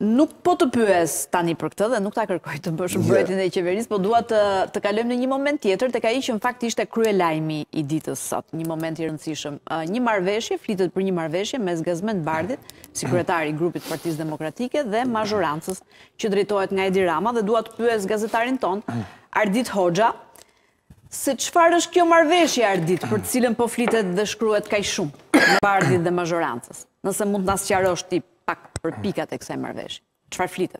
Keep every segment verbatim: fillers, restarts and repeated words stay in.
Nuk po të pyes tani për këtë dhe nuk ta kërkoj të bësh mbrojtjen e qeverisë, po dua të të kalojmë në një moment tjetër tek ai që në fakt ishte kryelajmi i ditës sot, një moment i rëndësishëm. Një marrëveshje, flitet për një marrëveshje mes Gazmend Bardit, si kryetari i grupit Partisë Demokratike dhe mazhorancës që drejtohet nga Edi Rama, dhe dua të pyes gazetarin ton, Ardit Hoxha, se çfarë është kjo marrëveshje, Ardit, për të cilën po flitet dhe shkruhet kaq shumë në Bardit dhe mazhorancës? Nëse mund të na sqarosh ti pak për pikat e kësaj marrëveshje. Çfarë flitet?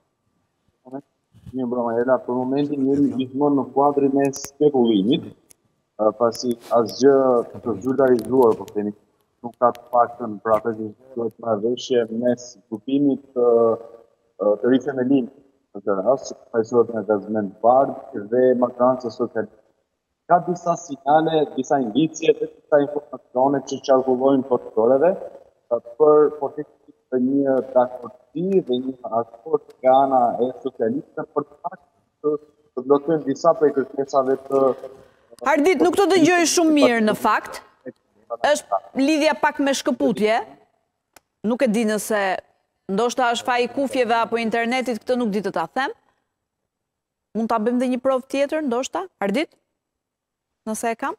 Një broma, Ela, për momentin jemi gjithmonë në kuadrin e spekullimit, pasi asgjë të zyrtarizuar, po themi, nuk ka të paktën për atë që duhet marrëveshje mes grupimit të Ri Themelin në këtë rast, që përfaqësohet nga Gazmend Bardh dhe Majorancës Socialiste. Ka disa sinjale, disa indicje dhe disa informacione që qarkullojnë korridoreve për potencial të një dakordsi dhe një akord nga ana e socialistëve për të faktë të blokojnë disa prej kërkesave të... Ardit, nuk të dëgjoj shumë mirë në fakt. Është lidhja pak me shkëputje. Nuk e di nëse ndoshta është faji kufjeve apo internetit, këtë nuk di të ta them. Mund ta bëjmë dhe një provë tjetër, ndoshta? Ardit? Nëse e kam?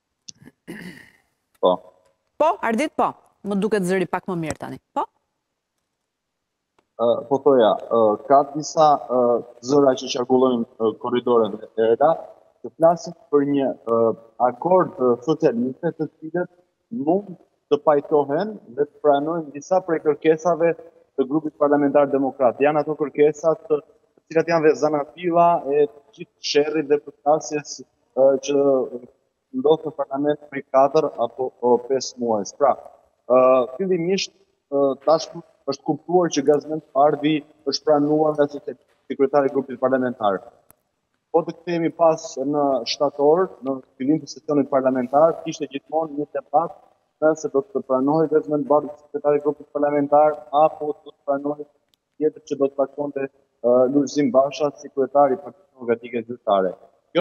Po. Po, Ardit, po. Më duket zëri pak më mirë tani. Po? Po thoja, ka disa zëra që qarkullojnë korridoreve e Ela, të flasin për një akord socialiste të cilët mund të pajtohen dhe të pranojnë disa prej kërkesave të grupit parlamentar demokrat. Janë ato kërkesat të cilat janë dhe zanatilla e gjithë sherrit dhe përplasjes që ndodh në parlament për katër apo pesë muaj. Pra, fillimisht tashmë është kuptuar që Gazmend Bardhi është pranuar nga sekretari i grupit parlamentar. Po të kthehemi pas në shtator, në fillim të sesionit parlamentar, kishte gjithmonë një debat nëse do të pranohej Gazmend Bardhi sekretari i grupit parlamentar apo do të pranohej tjetër që do të taktonte Lulzim Basha, sekretari i Partisë Demokratike Zyrtare.